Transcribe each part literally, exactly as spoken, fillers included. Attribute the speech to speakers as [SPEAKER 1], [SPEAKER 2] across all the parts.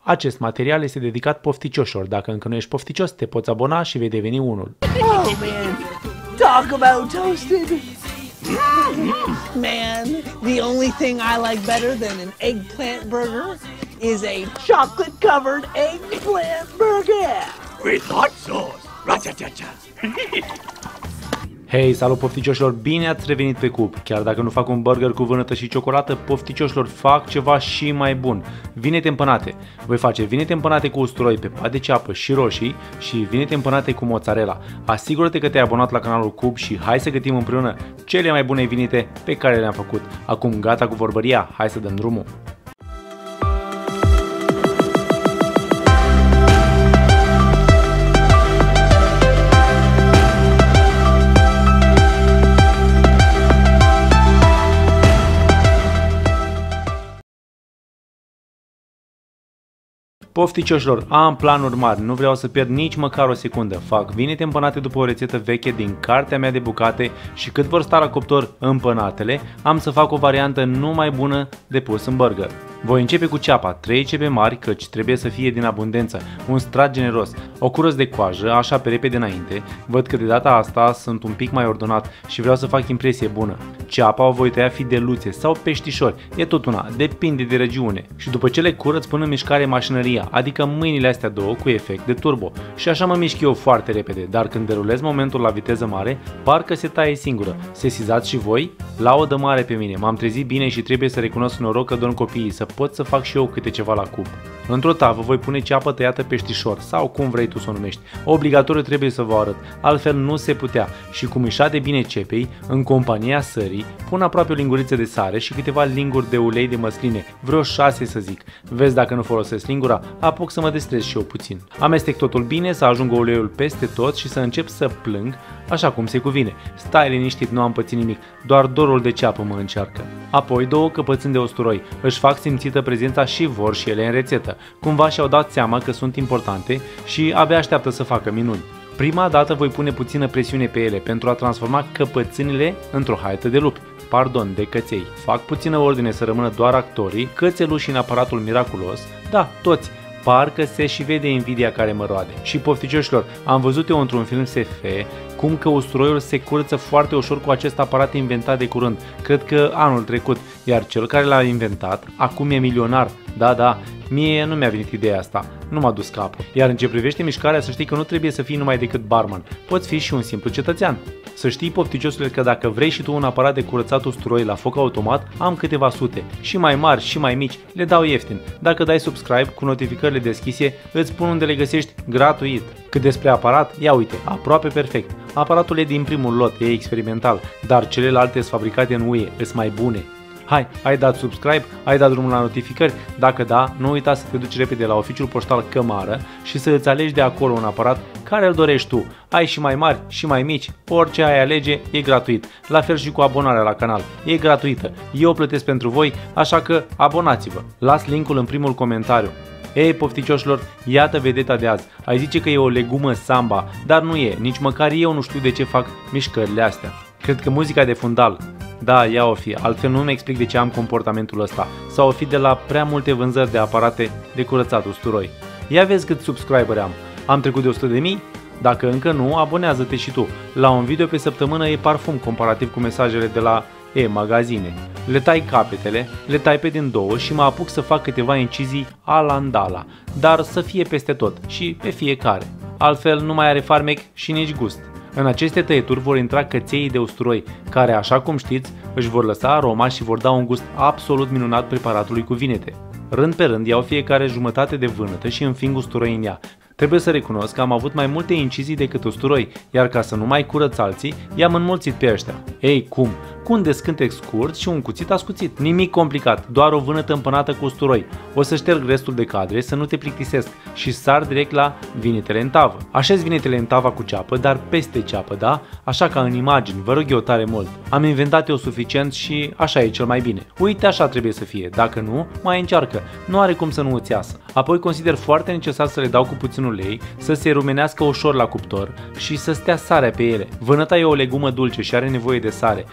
[SPEAKER 1] Acest material este dedicat pofticioșilor. Dacă încă nu ești pofticios, te poți abona și vei deveni unul.
[SPEAKER 2] Oh man, talk about toasted. Man, the only thing I like better than an eggplant burger is a chocolate-covered eggplant burger.
[SPEAKER 3] With hot sauce. Ra-cha-cha-cha.
[SPEAKER 1] Hei, salut pofticioșilor, bine ați revenit pe Cub. Chiar dacă nu fac un burger cu vânătă și ciocolată, pofticioșilor fac ceva și mai bun. Vinete împănate. Voi face vinete împănate cu usturoi pe pat de ceapă și roșii și vinete împănate cu mozzarella. Asigură-te că te-ai abonat la canalul Cub și hai să gătim împreună cele mai bune vinete pe care le-am făcut. Acum gata cu vorbăria, hai să dăm drumul. Pofticioșilor, am planuri mari, nu vreau să pierd nici măcar o secundă. Fac vinete împănate după o rețetă veche din cartea mea de bucate și cât vor sta la cuptor împănatele, am să fac o variantă numai bună de pus în burger. Voi începe cu ceapa, trei cepe mari, căci trebuie să fie din abundență, un strat generos, o curăț de coajă, așa pe repede înainte, văd că de data asta sunt un pic mai ordonat și vreau să fac impresie bună. Ceapa o voi tăia fideluțe sau peștișori, e tot una, depinde de regiune. Și după ce le curăț pun în mișcare mașinăria, adică mâinile astea două cu efect de turbo. Și așa mă mișc eu foarte repede, dar când derulez momentul la viteză mare, parcă se taie singură. Sesizați și voi? Laudă mare pe mine, m-am trezit bine și trebuie să recunosc noroc că dorm copiii, să pot să fac și eu câte ceva la Cub. Într-o tavă voi pune ceapă tăiată peștișor sau cum vrei tu să o numești. Obligatoriu trebuie să vă arăt, altfel nu se putea. Și cu mișate bine cepei, în compania sării, pun aproape o linguriță de sare și câteva linguri de ulei de măsline, vreo șase să zic. Vezi dacă nu folosesc lingura, apuc să mă destrez și eu puțin. Amestec totul bine, să ajungă uleiul peste tot și să încep să plâng, așa cum se cuvine. Stai liniștit, nu am pățit nimic, doar dorul de ceapă mă încearcă. Apoi două căpățâni de usturoi, își fac simțită prezența și vor și ele în rețetă. Cumva și-au dat seama că sunt importante și abia așteaptă să facă minuni. Prima dată voi pune puțină presiune pe ele pentru a transforma căpățânile într-o haită de lupi. Pardon, de căței. Fac puțină ordine să rămână doar actorii, cățeluși în aparatul miraculos, da, toți. Parcă se și vede invidia care mă roade. Și pofticioșilor, am văzut eu într-un film S F cum că usturoiul se curăță foarte ușor cu acest aparat inventat de curând, cred că anul trecut, iar cel care l-a inventat acum e milionar. Da, da, mie nu mi-a venit ideea asta, nu m-a dus capul. Iar în ce privește mișcarea, să știi că nu trebuie să fii numai decât barman, poți fi și un simplu cetățean. Să știi, pofticioșule, că dacă vrei și tu un aparat de curățat usturoi la foc automat, am câteva sute, și mai mari și mai mici, le dau ieftin. Dacă dai subscribe cu notificările deschise, îți spun unde le găsești gratuit. Cât despre aparat, ia uite, aproape perfect. Aparatul e din primul lot, e experimental, dar celelalte sunt fabricate în U E, sunt mai bune. Hai, ai dat subscribe, ai dat drumul la notificări? Dacă da, nu uita să te duci repede la oficiul poștal Cămară și să îți alegi de acolo un aparat care îl dorești tu. Ai și mai mari și mai mici, orice ai alege e gratuit. La fel și cu abonarea la canal, e gratuită. Eu plătesc pentru voi, așa că abonați-vă. Las linkul în primul comentariu. Ei, pofticioșilor, iată vedeta de azi. Ai zice că e o legumă samba, dar nu e, nici măcar eu nu știu de ce fac mișcările astea. Cred că muzica de fundal. Da, ea o fi, altfel nu-mi explic de ce am comportamentul ăsta. Sau o fi de la prea multe vânzări de aparate de curățat usturoi. Ia vezi cât subscriberi am. Am trecut de o sută de mii? Dacă încă nu, abonează-te și tu. La un video pe săptămână e parfum comparativ cu mesajele de la e-magazine. Le tai capetele, le tai pe din două și mă apuc să fac câteva incizii ala-ndala, dar să fie peste tot și pe fiecare. Altfel nu mai are farmec și nici gust. În aceste tăieturi vor intra căței de usturoi, care, așa cum știți, își vor lăsa aroma și vor da un gust absolut minunat preparatului cu vinete. Rând pe rând iau fiecare jumătate de vânătă și înfing usturoi în ea. Trebuie să recunosc că am avut mai multe incizii decât usturoi, iar ca să nu mai curăț alții, i-am înmulțit pe ăștia. Ei, cum? Cu un descântec scurt și un cuțit ascuțit. Nimic complicat, doar o vânătă împănată cu usturoi. O să șterg restul de cadre să nu te plictisesc și sar direct la vinetele în tavă. Așez vinetele în tava cu ceapă, dar peste ceapă, da? Așa ca în imagini, vă rog eu tare mult. Am inventat eu suficient și așa e cel mai bine. Uite, așa trebuie să fie, dacă nu, mai încearcă. Nu are cum să nu îți iasă. Apoi consider foarte necesar să le dau cu puțin ulei, să se rumenească ușor la cuptor și să stea sarea pe ele. Vânăta e o legumă dulce și are nevoie de sare. Pune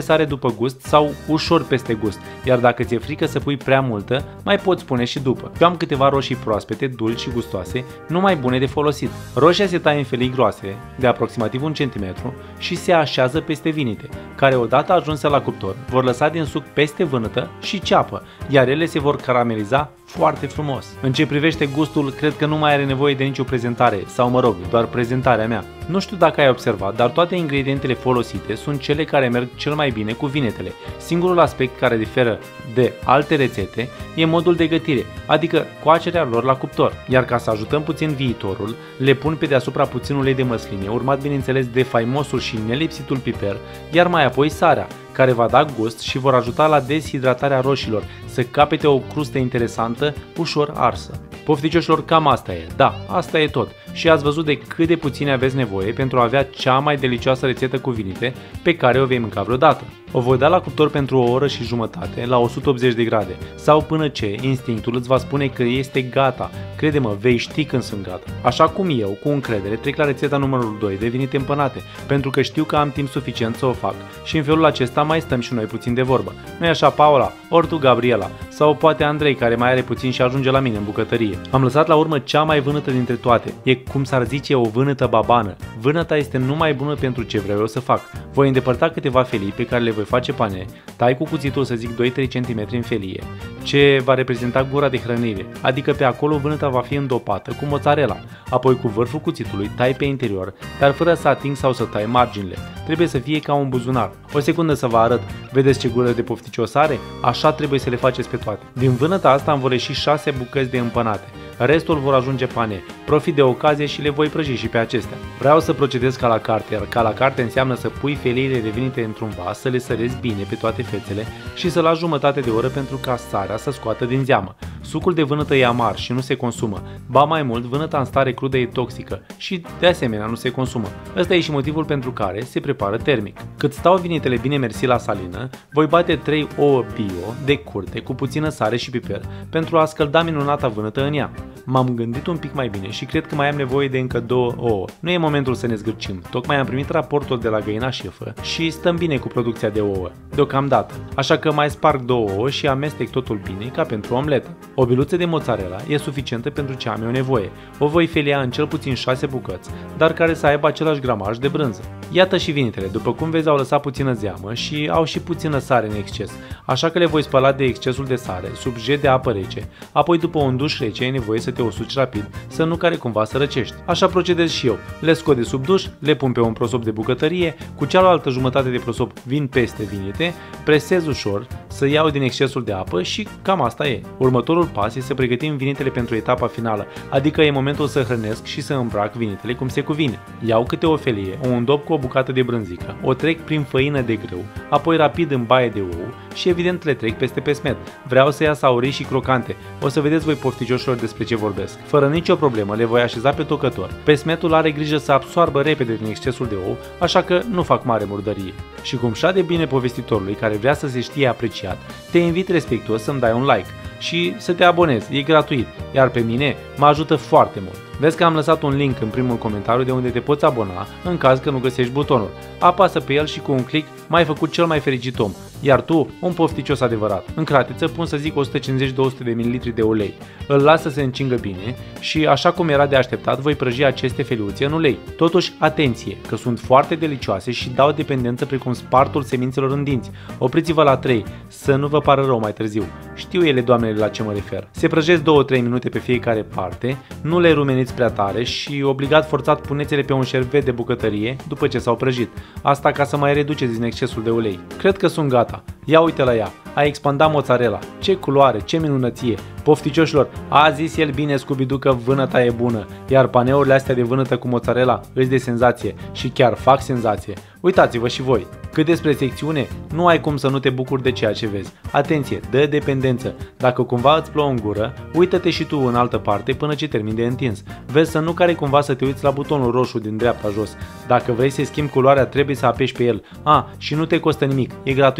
[SPEAKER 1] sare după gust sau ușor peste gust, iar dacă ți-e frică să pui prea multă, mai poți pune și după. Eu am câteva roșii proaspete, dulci și gustoase, numai bune de folosit. Roșia se taie în felii groase, de aproximativ un centimetru, și se așează peste vinite, care odată ajunse la cuptor, vor lăsa din suc peste vânătă și ceapă, iar ele se vor carameliza foarte frumos. În ce privește gustul, cred că nu mai are nevoie de nicio prezentare, sau mă rog, doar prezentarea mea. Nu știu dacă ai observat, dar toate ingredientele folosite sunt cele care merg cel mai bine cu vinetele. Singurul aspect care diferă de alte rețete e modul de gătire, adică coacerea lor la cuptor. Iar ca să ajutăm puțin viitorul, le pun pe deasupra puțin ulei de măsline, urmat bineînțeles de faimosul și nelipsitul piper, iar mai apoi sarea, care va da gust și vor ajuta la deshidratarea roșilor, să capete o crustă interesantă, ușor arsă. Pofticioșilor, cam asta e, da, asta e tot. Și ați văzut de cât de puține aveți nevoie pentru a avea cea mai delicioasă rețetă cu vinite pe care o vei mânca vreodată. O voi da la cuptor pentru o oră și jumătate la o sută optzeci de grade sau până ce instinctul îți va spune că este gata. Crede-mă, vei ști când sunt gata. Așa cum eu, cu încredere, trec la rețeta numărul doi de vinite împănate, pentru că știu că am timp suficient să o fac și în felul acesta mai stăm și noi puțin de vorbă. Nu-i așa, Paula? Ori tu, Gabriela? Sau poate Andrei, care mai are puțin și ajunge la mine în bucătărie. Am lăsat la urmă cea mai vânătă dintre toate. E, cum s-ar zice, o vânătă babană. Vânăta este numai bună pentru ce vreau eu să fac. Voi îndepărta câteva felii pe care le voi face pane, tai cu cuțitul, să zic, doi trei centimetri în felie, ce va reprezenta gura de hrănire, adică pe acolo vânăta va fi îndopată cu mozzarella, apoi cu vârful cuțitului tai pe interior, dar fără să ating sau să tai marginile. Trebuie să fie ca un buzunar. O secundă să vă arăt. Vedeți ce gură de pofficios are? Așa trebuie să le faceți pe toate. Din vânăta asta îmi vor ieși șase bucăți de împănate. Restul vor ajunge pane. Profit de ocazie și le voi prăji și pe acestea. Vreau să procedez ca la carte, iar ca la carte înseamnă să pui feliile de vinite într-un vas, să le sărezi bine pe toate fețele și să lași jumătate de oră pentru ca sarea să scoată din zeamă. Sucul de vânătă e amar și nu se consumă. Ba mai mult, vânăta în stare crudă e toxică și de asemenea nu se consumă. Ăsta e și motivul pentru care se prepară termic. Cât stau vinitele bine mersi la salină, voi bate trei ouă bio de curte cu puțină sare și piper pentru a scălda minunata vânătă în ea. M-am gândit un pic mai bine și cred că mai am nevoie de încă două ouă. Nu e momentul să ne zgârcim, tocmai am primit raportul de la găina șefă și stăm bine cu producția de ouă, deocamdată, așa că mai sparg două ouă și amestec totul bine ca pentru omletă. O biluță de mozzarella e suficientă pentru ce am eu nevoie. O voi felia în cel puțin șase bucăți, dar care să aibă același gramaj de brânză. Iată și vinitele, după cum vezi, au lăsat puțină zeamă și au și puțină sare în exces, așa că le voi spăla de excesul de sare sub jet de apă rece, apoi după un duș rece ai nevoie să te usuci rapid, să nu care cumva să răcești. Așa procedez și eu. Le scot de sub duș, le pun pe un prosop de bucătărie, cu cealaltă jumătate de prosop vin peste vinite, presez ușor, să iau din excesul de apă și cam asta e. Următorul pas e să pregătim vinitele pentru etapa finală, adică e momentul să hrănesc și să îmbrac vinitele cum se cuvine. Iau câte o felie, o îndop cu o bucată de brânzică, o trec prin făină de grâu, apoi rapid în baie de ou și evident le trec peste pesmet. Vreau să iasă aurii și crocante. O să vedeți voi, pofticioșilor, despre ce vorbesc. Fără nicio problemă le voi așeza pe tocător. Pesmetul are grijă să absoarbă repede din excesul de ou, așa că nu fac mare murdărie. Și cum șade bine povestitorului care vrea să se știe apreciat, te invit respectuos să-mi dai un like și să te abonezi, e gratuit, iar pe mine mă ajută foarte mult. Vezi că am lăsat un link în primul comentariu de unde te poți abona în caz că nu găsești butonul. Apasă pe el și cu un click m-ai făcut cel mai fericit om, iar tu un pofticios adevărat. În cratiță pun să zic o sută cincizeci două sute de mililitri de ulei. Îl las să se încingă bine și, așa cum era de așteptat, voi prăji aceste feliuțe în ulei. Totuși, atenție, că sunt foarte delicioase și dau dependență precum spartul semințelor în dinți. Opriți-vă la trei, să nu vă pară rău mai târziu. Știu ele, doamnele, la ce mă refer. Se prăjesc două trei minute pe fiecare parte, nu le rumeniți prea tare și, obligat forțat, puneți-le pe un șervet de bucătărie după ce s-au prăjit. Asta ca să mai reduceți din excesul de ulei. Cred că sunt gata. Ia uite la ea. A expandat mozzarella. Ce culoare, ce minunăție! Pofticioșilor, a zis el bine, Scooby-Doo, că vânăta e bună, iar paneurile astea de vânătă cu mozzarella îți de senzație și chiar fac senzație. Uitați-vă și voi! Cât despre secțiune, nu ai cum să nu te bucuri de ceea ce vezi. Atenție, dă dependență. Dacă cumva îți plouă în gură, uită-te și tu în altă parte până ce termin de întins. Vezi să nu care cumva să te uiți la butonul roșu din dreapta jos. Dacă vrei să-i schimbi culoarea, trebuie să apeși pe el. A, și nu te costă nimic, e gratuit.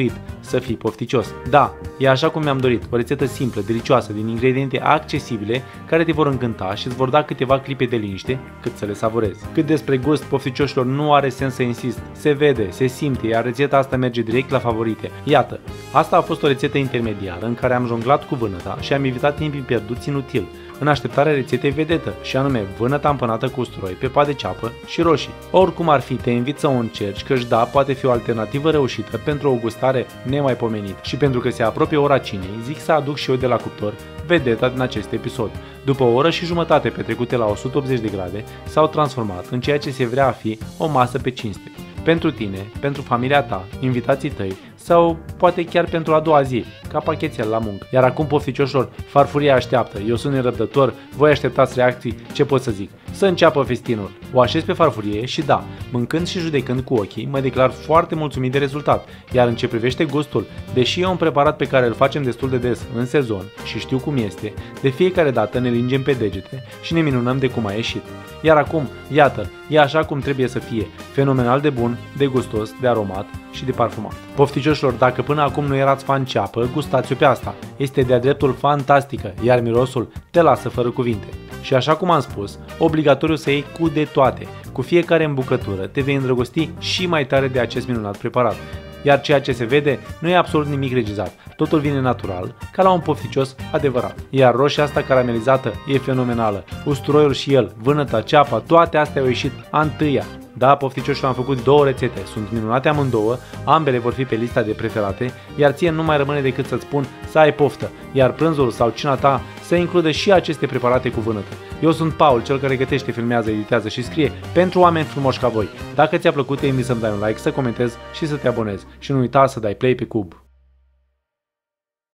[SPEAKER 1] să fii pofticios. Da, e așa cum mi-am dorit, o rețetă simplă, delicioasă, din ingrediente accesibile, care te vor încânta și îți vor da câteva clipe de liniște cât să le savurezi. Cât despre gust, pofticioșilor, nu are sens să insist. Se vede, se simte, iar rețeta asta merge direct la favorite. Iată, asta a fost o rețetă intermediară în care am jonglat cu vânăta și am evitat timpii pierduți inutil, în așteptarea rețetei vedetă, și anume vânăta împănată cu usturoi, pepa de ceapă și roșii. Oricum ar fi, te invit să o încerci, căci da, poate fi o alternativă reușită pentru o gustare nemaipomenită. Și pentru că se apropie ora cinei, zic să aduc și eu de la cuptor vedeta din acest episod. După o oră și jumătate petrecute la o sută optzeci de grade, s-au transformat în ceea ce se vrea a fi o masă pe cinste. Pentru tine, pentru familia ta, invitații tăi sau poate chiar pentru a doua zi, ca pachetel la muncă. Iar acum, pofticioșilor, farfuria așteaptă, eu sunt nerăbdător, voi așteptați reacții, ce pot să zic? Să înceapă festinul. O așez pe farfurie și da, mâncând și judecând cu ochii, mă declar foarte mulțumit de rezultat. Iar în ce privește gustul, deși e un preparat pe care îl facem destul de des în sezon și știu cum este, de fiecare dată ne lingem pe degete și ne minunăm de cum a ieșit. Iar acum, iată, e așa cum trebuie să fie, fenomenal de bun, de gustos, de aromat și de parfumat. Pofticioșilor, dacă până acum nu erați fan ceapă, gustați-o pe asta. Este de-a dreptul fantastică, iar mirosul te lasă fără cuvinte. Și așa cum am spus, obligatoriu să iei cu de toate. Cu fiecare îmbucătură te vei îndrăgosti și mai tare de acest minunat preparat. Iar ceea ce se vede nu e absolut nimic regizat, totul vine natural, ca la un pofticios adevărat. Iar roșia asta caramelizată e fenomenală, usturoiul și el, vânăta, ceapa, toate astea au ieșit a întâia. Da, pofticioșilor, am făcut două rețete, sunt minunate amândouă, ambele vor fi pe lista de preferate, iar ție nu mai rămâne decât să-ți spun să ai poftă, iar prânzul sau cina ta să includă și aceste preparate cu vânătă. Eu sunt Paul, cel care gătește, filmează, editează și scrie pentru oameni frumoși ca voi. Dacă ți-a plăcut, te invit să-mi dai un like, să comentezi și să te abonezi. Și nu uita să dai play pe cub.